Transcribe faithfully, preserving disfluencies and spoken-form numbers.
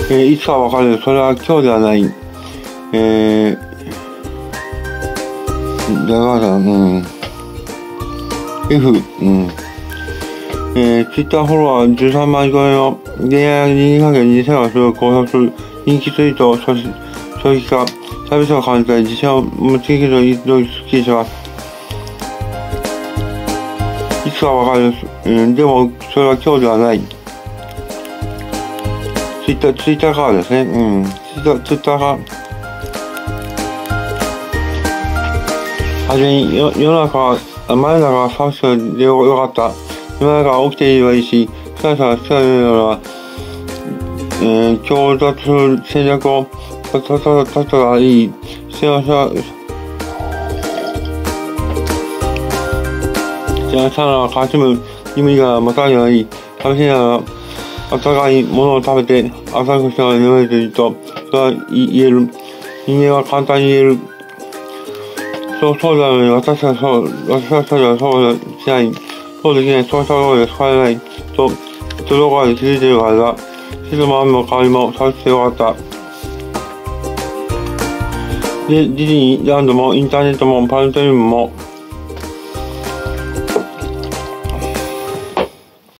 えー、いつかわかる。それは今日ではない。えー、だから、うん。F、うん。えー、Twitter フォロワーじゅうさんまん超えの恋愛人間関係に人生がする考察する人気ツイート、消費化、サービスを感じたり、自信を持ちきるといつもスッキリします。いつかわかる。うん、でも、それは今日ではない。ツイッター、ツイッターからですね。うん。ツイッター、ツイッターが、はじめに、世の中は、真夜中はサービスでよかった。世の中は起きていればいいし、さらさら伝えるのは、えー、強奪する戦略を立た立たらいい。幸せは、幸せなら悲しむ意味がまたにはいい。寂しいなら、温かいものを食べて、朝くしては眠れていると、それは言える。人間は簡単に言える。そう、そうなのに、私はそう、私はそうだ、そうしない。そうできない、そうしたことで使えない。と、どこかで気づいているからだ。湿度も雨も香りも寂しくてよかった。で、ディズニーランドもインターネットもパルトリウムも、